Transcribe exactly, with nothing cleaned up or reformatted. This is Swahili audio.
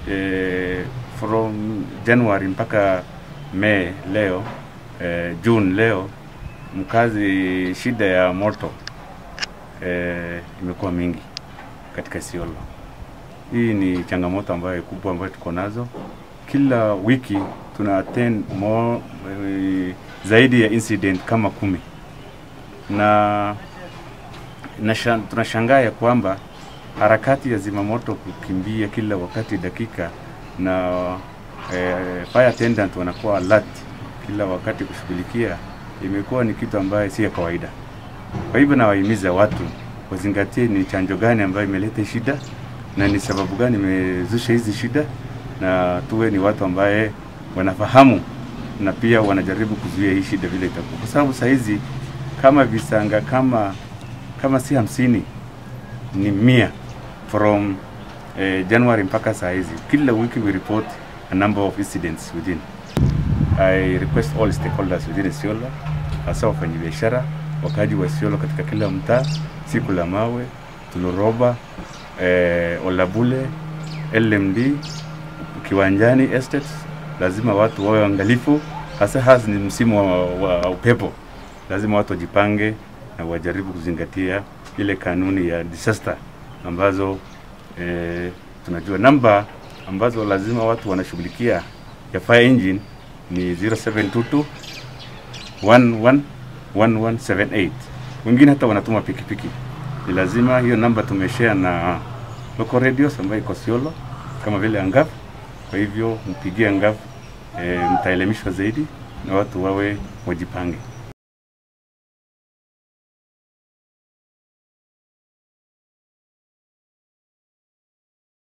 eh, from January mpaka May leo, eh, June leo, mkazi shida ya moto eh, imekuwa mingi katika Isiolo. Hii ni changamoto ambayo kubwa ambayo tuko nazo. Kila wiki tuna attend more, e, zaidi ya incident kama kumi. Na, na tunashangaa ya kwamba harakati ya zimamoto kukimbia kila wakati dakika na e, fire attendant wanakuwa alert kila wakati kushughulikia, imekuwa ni kitu ambayo si ya kawaida. Kwa hivyo nawahimiza watu wazingatie ni chanjo gani ambayo imeleta shida na ni sababu gani imezusha hizi shida, na tuwe ni watu ambaye wanafahamu na pia wanajaribu kuzuia hii shida vile itakuwa. Kwa sababu saa hizi kama visanga kama kama si hamsini ni mia from eh, January mpaka saa hizi. Kila wiki we report a number of incidents within. I request all stakeholders within Isiolo, hasa wafanyabiashara, wakaji wa Isiolo katika kila mtaa, Siku la Mawe, Tuloroba, eh, Olabule, L M D, Kiwanjani Estates, lazima watu wawe angalifu, hasa hasa ni msimu wa, wa upepo. Lazima watu wajipange na wajaribu kuzingatia ile kanuni ya disaster ambazo eh, tunajua namba ambazo lazima watu wanashughulikia ya fire engine ni zero seven two two one one one one seven eight. Wengine hata wanatuma pikipiki. Ni lazima hiyo namba tumeshare na local radios ambayo iko Isiolo kama vile Angavu. Kwa hivyo mpigie Angavu, e, mtaelimishwa zaidi na watu wawe wajipange.